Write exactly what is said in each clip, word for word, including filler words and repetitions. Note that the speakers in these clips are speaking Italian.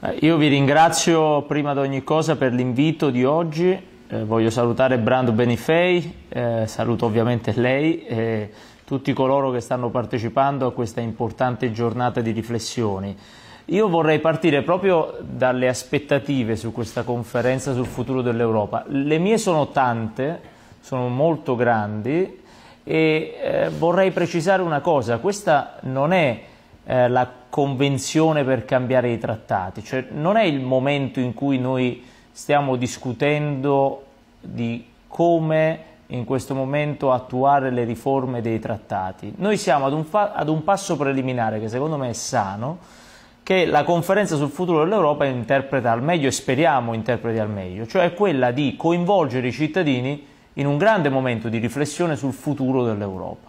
Eh, Io vi ringrazio prima di ogni cosa per l'invito di oggi, eh, voglio salutare Brando Benifei, eh, saluto ovviamente lei e tutti coloro che stanno partecipando a questa importante giornata di riflessioni. Io vorrei partire proprio dalle aspettative su questa conferenza sul futuro dell'Europa. Le mie sono tante, sono molto grandi e eh, vorrei precisare una cosa: questa non è eh, la convenzione per cambiare i trattati, cioè non è il momento in cui noi stiamo discutendo di come in questo momento attuare le riforme dei trattati. Noi siamo ad un, ad un passo preliminare che secondo me è sano, che la conferenza sul futuro dell'Europa interpreta al meglio e speriamo interpreti al meglio, cioè quella di coinvolgere i cittadini in un grande momento di riflessione sul futuro dell'Europa.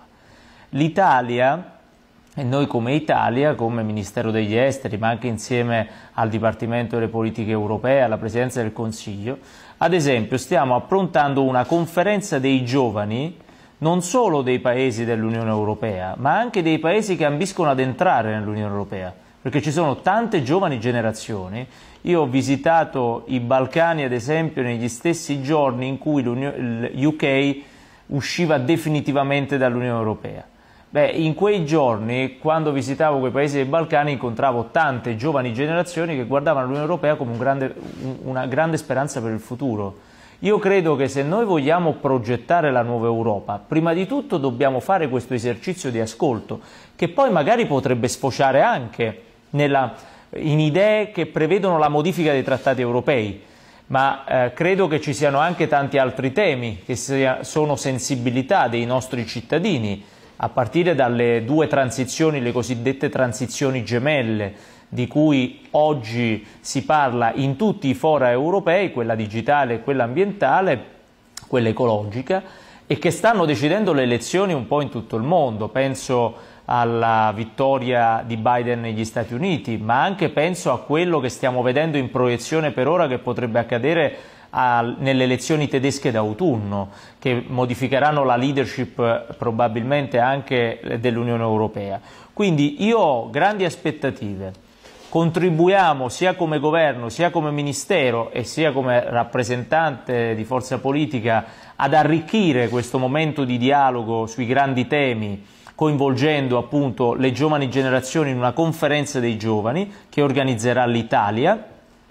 L'Italia, e noi come Italia, come Ministero degli Esteri, ma anche insieme al Dipartimento delle Politiche Europee, alla Presidenza del Consiglio, ad esempio stiamo approntando una conferenza dei giovani, non solo dei paesi dell'Unione Europea, ma anche dei paesi che ambiscono ad entrare nell'Unione Europea, perché ci sono tante giovani generazioni. Io ho visitato i Balcani, ad esempio, negli stessi giorni in cui l'U K usciva definitivamente dall'Unione Europea. Beh, in quei giorni, quando visitavo quei paesi dei Balcani, incontravo tante giovani generazioni che guardavano l'Unione Europea come un grande, una grande speranza per il futuro. Io credo che se noi vogliamo progettare la nuova Europa, prima di tutto dobbiamo fare questo esercizio di ascolto, che poi magari potrebbe sfociare anche nella, in idee che prevedono la modifica dei trattati europei, ma eh, credo che ci siano anche tanti altri temi che sia, sono sensibilità dei nostri cittadini, a partire dalle due transizioni, le cosiddette transizioni gemelle, di cui oggi si parla in tutti i fora europei, quella digitale e quella ambientale, quella ecologica, e che stanno decidendo le elezioni un po' in tutto il mondo. Penso alla vittoria di Biden negli Stati Uniti, ma anche penso a quello che stiamo vedendo in proiezione per ora che potrebbe accadere a, nelle elezioni tedesche d'autunno, che modificheranno la leadership probabilmente anche dell'Unione Europea. Quindi io ho grandi aspettative. Contribuiamo sia come governo, sia come ministero e sia come rappresentante di forza politica ad arricchire questo momento di dialogo sui grandi temi, coinvolgendo appunto le giovani generazioni in una conferenza dei giovani che organizzerà l'Italia,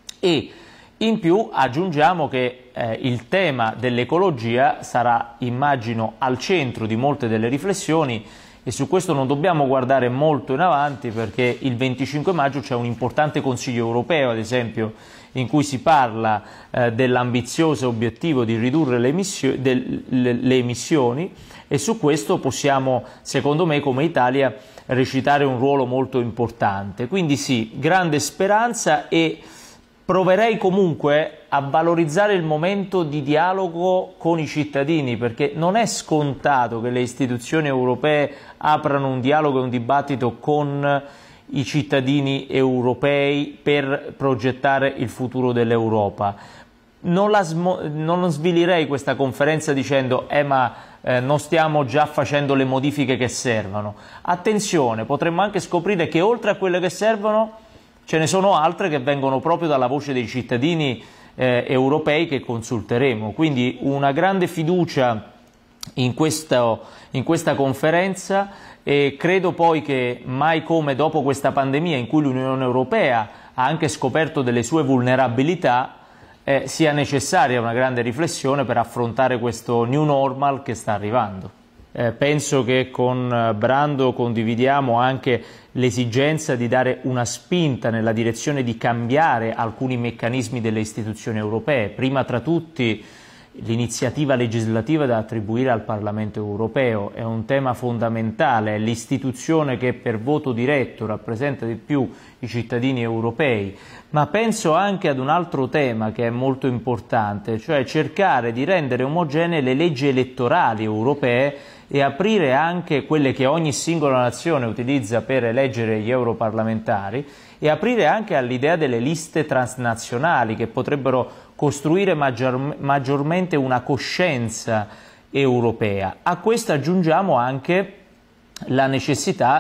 e in più aggiungiamo che eh, il tema dell'ecologia sarà, immagino, al centro di molte delle riflessioni, e su questo non dobbiamo guardare molto in avanti, perché il venticinque maggio c'è un importante Consiglio europeo, ad esempio, in cui si parla eh, dell'ambizioso obiettivo di ridurre le, emissioni, del, le, le emissioni, e su questo possiamo, secondo me, come Italia, recitare un ruolo molto importante. Quindi sì, grande speranza, e proverei comunque a valorizzare il momento di dialogo con i cittadini, perché non è scontato che le istituzioni europee aprano un dialogo e un dibattito con i cittadini europei per progettare il futuro dell'Europa. Non, la non svilirei questa conferenza dicendo eh ma eh, non stiamo già facendo le modifiche che servono. Attenzione, potremmo anche scoprire che oltre a quelle che servono ce ne sono altre che vengono proprio dalla voce dei cittadini eh, europei che consulteremo. Quindi una grande fiducia in, questo, in questa conferenza, e credo poi che mai come dopo questa pandemia, in cui l'Unione Europea ha anche scoperto delle sue vulnerabilità, eh, sia necessaria una grande riflessione per affrontare questo new normal che sta arrivando. Eh, penso che con Brando condividiamo anche l'esigenza di dare una spinta nella direzione di cambiare alcuni meccanismi delle istituzioni europee, prima tra tutti l'iniziativa legislativa da attribuire al Parlamento europeo. È un tema fondamentale, è l'istituzione che per voto diretto rappresenta di più i cittadini europei, ma penso anche ad un altro tema che è molto importante, cioè cercare di rendere omogenee le leggi elettorali europee e aprire anche quelle che ogni singola nazione utilizza per eleggere gli europarlamentari, e aprire anche all'idea delle liste transnazionali che potrebbero costruire maggior, maggiormente una coscienza europea. A questo aggiungiamo anche la necessità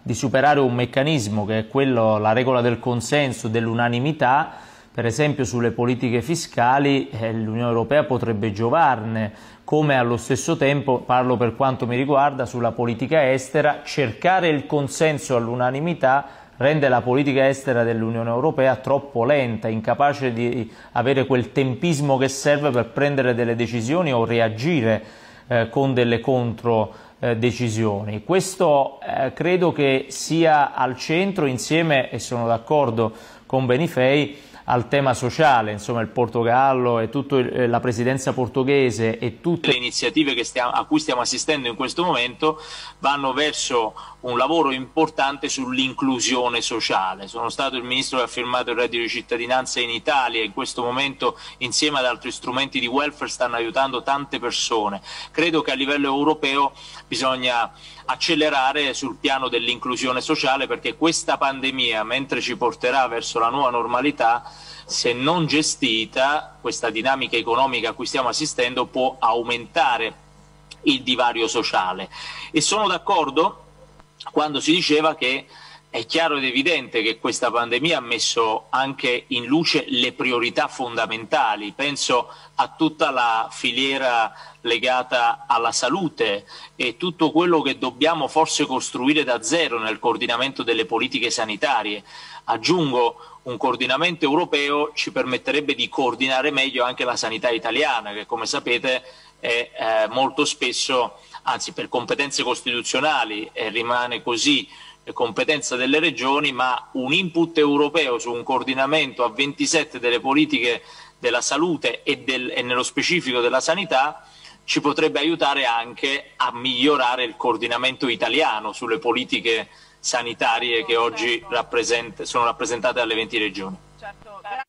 di superare un meccanismo che è quello, la regola del consenso, dell'unanimità. Per esempio sulle politiche fiscali eh, l'Unione Europea potrebbe giovarne, come allo stesso tempo, parlo per quanto mi riguarda, sulla politica estera, cercare il consenso all'unanimità rende la politica estera dell'Unione Europea troppo lenta, incapace di avere quel tempismo che serve per prendere delle decisioni o reagire eh, con delle contro eh, decisioni. Questo eh, credo che sia al centro, insieme, e sono d'accordo con Benifei, al tema sociale. Insomma, il Portogallo e tutta la presidenza portoghese e tutte le iniziative che stiamo, a cui stiamo assistendo in questo momento vanno verso un lavoro importante sull'inclusione sociale. Sono stato il ministro che ha firmato il reddito di cittadinanza in Italia e in questo momento insieme ad altri strumenti di welfare stanno aiutando tante persone. Credo che a livello europeo bisogna accelerare sul piano dell'inclusione sociale, perché questa pandemia, mentre ci porterà verso la nuova normalità, se non gestita, questa dinamica economica a cui stiamo assistendo può aumentare il divario sociale. E sono d'accordo quando si diceva che è chiaro ed evidente che questa pandemia ha messo anche in luce le priorità fondamentali. Penso a tutta la filiera legata alla salute e tutto quello che dobbiamo forse costruire da zero nel coordinamento delle politiche sanitarie. Aggiungo, un coordinamento europeo ci permetterebbe di coordinare meglio anche la sanità italiana, che come sapete è eh, molto spesso, anzi per competenze costituzionali e rimane così, competenza delle regioni, ma un input europeo su un coordinamento a ventisette delle politiche della salute e, del, e nello specifico della sanità ci potrebbe aiutare anche a migliorare il coordinamento italiano sulle politiche sanitarie che oggi rappresent- sono rappresentate dalle venti regioni. Certo.